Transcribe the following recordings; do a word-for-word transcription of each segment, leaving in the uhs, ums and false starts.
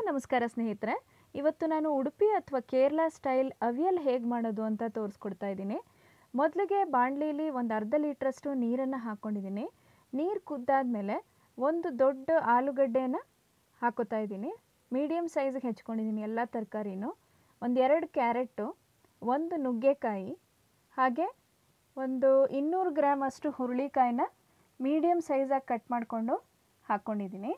ನಮಸ್ಕಾರ ಸ್ನೇಹಿತರೆ. ಇವತ್ತು ನಾನು ಉಡುಪಿ ಅಥವಾ ಕೇರಳ ಸ್ಟೈಲ್ ಅವಿಯಲ್ ಹೇಗೆ ಮಾಡೋದು ಅಂತ ತೋರಿಸ್ಕೊಡ್ತಾ ಇದ್ದೀನಿ. ಮೊದಲಿಗೆ ಬಾಣಲಿಲಿ ಒಂದು ಅರ್ಧ ಲೀಟ್ರಷ್ಟು ನೀರನ್ನು ಹಾಕ್ಕೊಂಡಿದ್ದೀನಿ. ನೀರು ಕುದ್ದಾದ್ಮೇಲೆ ಒಂದು ದೊಡ್ಡ ಆಲೂಗಡ್ಡೆನ ಹಾಕೋತಾ ಇದ್ದೀನಿ. ಮೀಡಿಯಮ್ ಸೈಜಿಗೆ ಹೆಚ್ಕೊಂಡಿದ್ದೀನಿ ಎಲ್ಲ ತರಕಾರಿನೂ. ಒಂದು ಎರಡು ಕ್ಯಾರೆಟು, ಒಂದು ನುಗ್ಗೆಕಾಯಿ, ಹಾಗೆ ಒಂದು ಇನ್ನೂರು ಗ್ರಾಮ್ ಅಷ್ಟು ಹುರುಳಿಕಾಯಿನ ಮೀಡಿಯಮ್ ಸೈಜಾಗಿ ಕಟ್ ಮಾಡಿಕೊಂಡು ಹಾಕ್ಕೊಂಡಿದ್ದೀನಿ.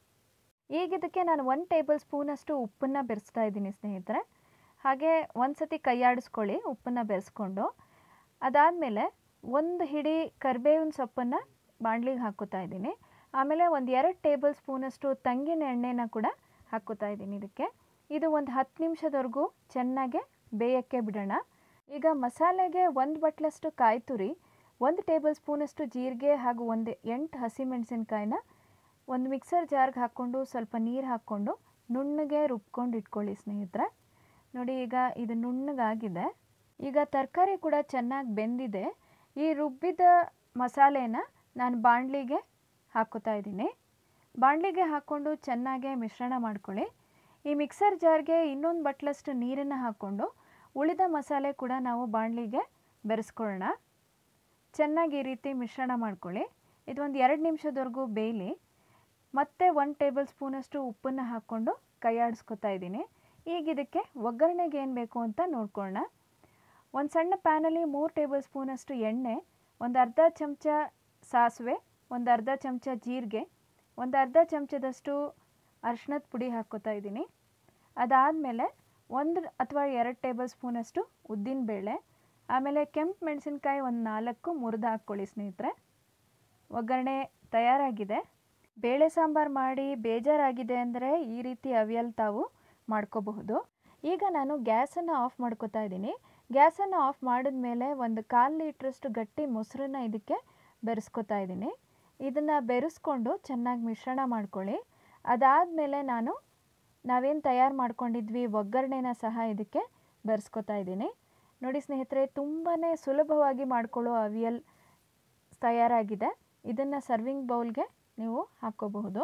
ಈಗ ಇದಕ್ಕೆ ನಾನು ಒಂದು ಟೇಬಲ್ ಸ್ಪೂನಷ್ಟು ಉಪ್ಪನ್ನು ಬೆರೆಸ್ತಾ ಇದ್ದೀನಿ ಸ್ನೇಹಿತರೆ. ಹಾಗೆ ಒಂದು ಸತಿ ಕೈಯಾಡಿಸ್ಕೊಳ್ಳಿ ಉಪ್ಪನ್ನು ಬೆರೆಸ್ಕೊಂಡು. ಅದಾದಮೇಲೆ ಒಂದು ಹಿಡಿ ಕರಿಬೇವಿನ ಸೊಪ್ಪನ್ನು ಬಾಣಲಿಗೆ ಹಾಕೋತಾ ಇದ್ದೀನಿ. ಆಮೇಲೆ ಒಂದು ಎರಡು ಟೇಬಲ್ ಸ್ಪೂನಷ್ಟು ತೆಂಗಿನ ಎಣ್ಣೆನ ಕೂಡ ಹಾಕೋತಾ ಇದ್ದೀನಿ ಇದಕ್ಕೆ. ಇದು ಒಂದು ಹತ್ತು ನಿಮಿಷದವರೆಗೂ ಚೆನ್ನಾಗೆ ಬೇಯೋಕ್ಕೆ ಬಿಡೋಣ. ಈಗ ಮಸಾಲೆಗೆ ಒಂದು ಬಟ್ಲಷ್ಟು ಕಾಯಿ ತುರಿ, ಒಂದು ಟೇಬಲ್ ಸ್ಪೂನಷ್ಟು ಜೀರಿಗೆ ಹಾಗೂ ಒಂದು ಎಂಟು ಹಸಿಮೆಣಸಿನ್ಕಾಯಿನ ಒಂದು ಮಿಕ್ಸರ್ ಜಾರ್ಗೆ ಹಾಕ್ಕೊಂಡು ಸ್ವಲ್ಪ ನೀರು ಹಾಕ್ಕೊಂಡು ನುಣ್ಣಗೆ ರುಬ್ಕೊಂಡು ಇಟ್ಕೊಳ್ಳಿ ಸ್ನೇಹಿತರೆ. ನೋಡಿ ಈಗ ಇದು ನುಣ್ಣಗಾಗಿದೆ. ಈಗ ತರಕಾರಿ ಕೂಡ ಚೆನ್ನಾಗಿ ಬೆಂದಿದೆ. ಈ ರುಬ್ಬಿದ ಮಸಾಲೆನ ನಾನು ಬಾಣಲಿಗೆ ಹಾಕೋತಾ ಇದ್ದೀನಿ. ಬಾಣಲಿಗೆ ಹಾಕ್ಕೊಂಡು ಚೆನ್ನಾಗೆ ಮಿಶ್ರಣ ಮಾಡ್ಕೊಳ್ಳಿ. ಈ ಮಿಕ್ಸರ್ ಜಾರ್ಗೆ ಇನ್ನೊಂದು ಬಟ್ಲಷ್ಟು ನೀರನ್ನು ಹಾಕ್ಕೊಂಡು ಉಳಿದ ಮಸಾಲೆ ಕೂಡ ನಾವು ಬಾಣಲಿಗೆ ಬೆರೆಸ್ಕೊಳ್ಳೋಣ. ಚೆನ್ನಾಗಿ ಈ ರೀತಿ ಮಿಶ್ರಣ ಮಾಡ್ಕೊಳ್ಳಿ. ಇದು ಒಂದು ಎರಡು ನಿಮಿಷದವರೆಗೂ ಬೇಯಲಿ. ಮತ್ತೆ ಒಂದು ಟೇಬಲ್ ಸ್ಪೂನಷ್ಟು ಉಪ್ಪನ್ನು ಹಾಕ್ಕೊಂಡು ಕೈಯಾಡಿಸ್ಕೊತಾ ಇದ್ದೀನಿ. ಈಗ ಇದಕ್ಕೆ ಒಗ್ಗರಣೆಗೆ ಏನು ಬೇಕು ಅಂತ ನೋಡ್ಕೊಳ್ಳೋಣ. ಒಂದು ಸಣ್ಣ ಪ್ಯಾನಲ್ಲಿ ಮೂರು ಟೇಬಲ್ ಸ್ಪೂನಷ್ಟು ಎಣ್ಣೆ, ಒಂದು ಅರ್ಧ ಚಮಚ ಸಾಸಿವೆ, ಒಂದು ಅರ್ಧ ಚಮಚ ಜೀರಿಗೆ, ಒಂದು ಅರ್ಧ ಚಮಚದಷ್ಟು ಅರಿಶಿಣದ ಪುಡಿ ಹಾಕ್ಕೋತಾ ಇದ್ದೀನಿ. ಅದಾದಮೇಲೆ ಒಂದು ಅಥವಾ ಎರಡು ಟೇಬಲ್ ಸ್ಪೂನಷ್ಟು ಉದ್ದಿನಬೇಳೆ, ಆಮೇಲೆ ಕೆಂಪು ಮೆಣಸಿನ್ಕಾಯಿ ಒಂದು ನಾಲ್ಕು ಮುರಿದು ಹಾಕ್ಕೊಳ್ಳಿ ಸ್ನೇಹಿತರೆ. ಒಗ್ಗರಣೆ ತಯಾರಾಗಿದೆ. ಬೇಳೆ ಸಾಂಬಾರು ಮಾಡಿ ಬೇಜಾರಾಗಿದೆ ಅಂದರೆ ಈ ರೀತಿ ಅವಿಯಲ್ ತಾವು ಮಾಡ್ಕೋಬಹುದು. ಈಗ ನಾನು ಗ್ಯಾಸನ್ನು ಆಫ್ ಮಾಡ್ಕೋತಾ ಇದ್ದೀನಿ. ಗ್ಯಾಸನ್ನು ಆಫ್ ಮಾಡಿದ ಮೇಲೆ ಒಂದು ಕಾಲು ಲೀಟ್ರಷ್ಟು ಗಟ್ಟಿ ಮೊಸರನ್ನ ಇದಕ್ಕೆ ಬೆರೆಸ್ಕೊತಾ ಇದ್ದೀನಿ. ಇದನ್ನು ಬೆರೆಸ್ಕೊಂಡು ಚೆನ್ನಾಗಿ ಮಿಶ್ರಣ ಮಾಡ್ಕೊಳ್ಳಿ. ಅದಾದಮೇಲೆ ನಾನು ನಾವೇನು ತಯಾರು ಮಾಡ್ಕೊಂಡಿದ್ವಿ ಒಗ್ಗರಣೆನ ಸಹ ಇದಕ್ಕೆ ಬೆರೆಸ್ಕೊತಾ ಇದ್ದೀನಿ. ನೋಡಿ ಸ್ನೇಹಿತರೆ, ತುಂಬಾ ಸುಲಭವಾಗಿ ಮಾಡ್ಕೊಳ್ಳೋ ಅವಿಯಲ್ ತಯಾರಾಗಿದೆ. ಇದನ್ನು ಸರ್ವಿಂಗ್ ಬೌಲ್ಗೆ ನೀವು ಹಾಕ್ಕೋಬಹುದು.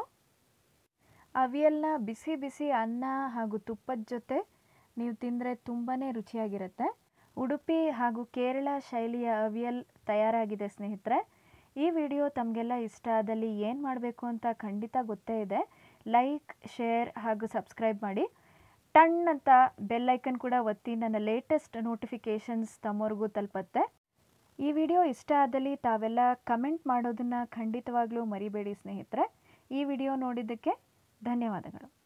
ಅವಿಯಲ್ನ ಬಿಸಿ ಬಿಸಿ ಅನ್ನ ಹಾಗೂ ತುಪ್ಪದ ಜೊತೆ ನೀವು ತಿಂದರೆ ತುಂಬಾ ರುಚಿಯಾಗಿರುತ್ತೆ. ಉಡುಪಿ ಹಾಗೂ ಕೇರಳ ಶೈಲಿಯ ಅವಿಯಲ್ ತಯಾರಾಗಿದೆ ಸ್ನೇಹಿತರೆ. ಈ ವಿಡಿಯೋ ತಮಗೆಲ್ಲ ಇಷ್ಟ ಆದಲ್ಲಿ ಏನು ಮಾಡಬೇಕು ಅಂತ ಖಂಡಿತ ಗೊತ್ತೇ ಇದೆ. ಲೈಕ್, ಶೇರ್ ಹಾಗೂ ಸಬ್ಸ್ಕ್ರೈಬ್ ಮಾಡಿ. ಟಣ್ ಅಂತ ಬೆಲ್ ಐಕನ್ ಕೂಡ ಒತ್ತಿ ನನ್ನ ಲೇಟೆಸ್ಟ್ ನೋಟಿಫಿಕೇಷನ್ಸ್ ತಮ್ಮವರೆಗೂ ತಲುಪತ್ತೆ. ಈ ವಿಡಿಯೋ ಇಷ್ಟ ಆದಲ್ಲಿ ತಾವೆಲ್ಲ ಕಮೆಂಟ್ ಮಾಡೋದನ್ನು ಖಂಡಿತವಾಗ್ಲೂ ಮರಿಬೇಡಿ ಸ್ನೇಹಿತರೆ. ಈ ವಿಡಿಯೋ ನೋಡಿದ್ದಕ್ಕೆ ಧನ್ಯವಾದಗಳು.